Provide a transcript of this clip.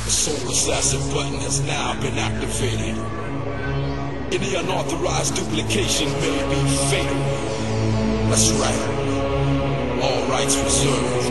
The soul assassin button has now been activated. Any unauthorized duplication may be fatal. That's right. All rights reserved.